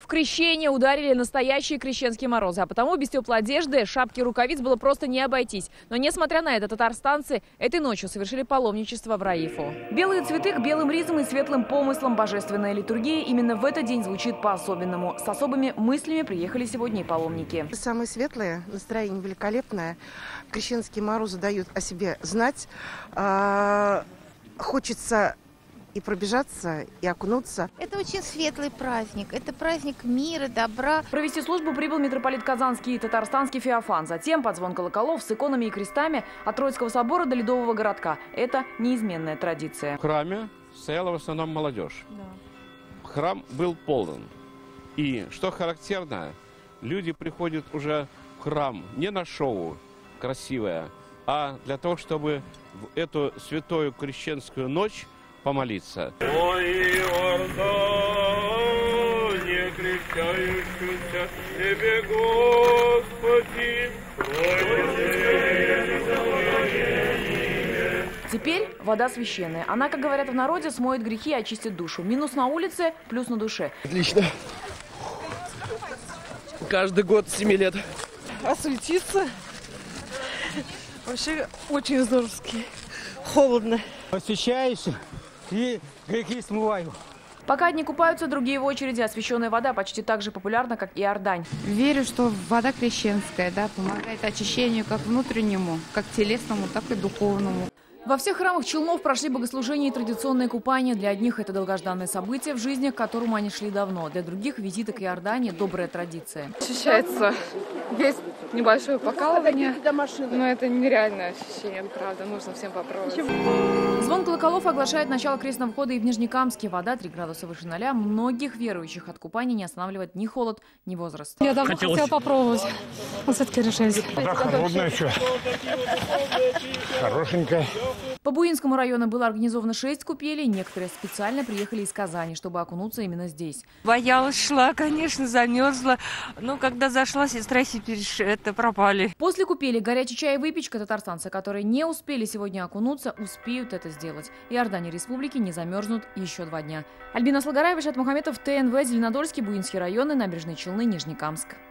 Крещение ударили настоящие крещенские морозы, а потому без теплой одежды, шапки и рукавиц было просто не обойтись. Но несмотря на это, татарстанцы этой ночью совершили паломничество в Раифу. Белые цветы к белым ризам и светлым помыслам. Божественная литургия именно в этот день звучит по-особенному. С особыми мыслями приехали сегодня и паломники. Самое светлое, настроение великолепное. Крещенские морозы дают о себе знать. Хочется и пробежаться, и окунуться. Это очень светлый праздник. Это праздник мира, добра. Провести службу прибыл митрополит Казанский и Татарстанский Феофан. Затем под звон колоколов с иконами и крестами от Троицкого собора до Ледового городка. Это неизменная традиция. В храме стояла в основном молодежь. Да. Храм был полон. И, что характерно, люди приходят уже в храм не на шоу красивое, а для того, чтобы в эту святую крещенскую ночь помолиться. Ой, Иордане, крещающийся тебе, Господи, Теперь вода священная. Она, как говорят в народе, смоет грехи и очистит душу. Минус на улице, плюс на душе. Отлично. Каждый год с 7 лет. Осветиться. Вообще очень здоровски. Холодно. Освещаюсь и грехи смываю. Пока одни купаются, другие в очереди. Освященная вода почти так же популярна, как и Иордань. Верю, что вода крещенская, помогает очищению как внутреннему, как телесному, так и духовному. Во всех храмах Челнов прошли богослужения и традиционные купания. Для одних это долгожданное событие в жизни, к которому они шли давно. Для других визиты к Иордании – добрая традиция. Ощущается, есть небольшое покалывание, но это нереальное ощущение, правда, нужно всем попробовать. Звон колоколов оглашает начало крестного входа и в Нижнекамске. Вода 3 градуса выше 0. Многих верующих от купания не останавливает ни холод, ни возраст. Я давно хотела попробовать, но все-таки решились. Вода холодная еще. Хорошенькая. По Буинскому району было организовано 6 купелей. Некоторые специально приехали из Казани, чтобы окунуться именно здесь. Боялась, шла, конечно, замерзла. Но когда зашла, сестра это пропали. После купели горячий чай и выпечка. Татарстанцы, которые не успели сегодня окунуться, успеют это сделать. Иордания республики не замерзнут еще 2 дня. Альбина Слогараева, Шат Мухаметов, ТНВ, Зеленодольский, Буинский районы, Набережные Челны, Нижнекамск.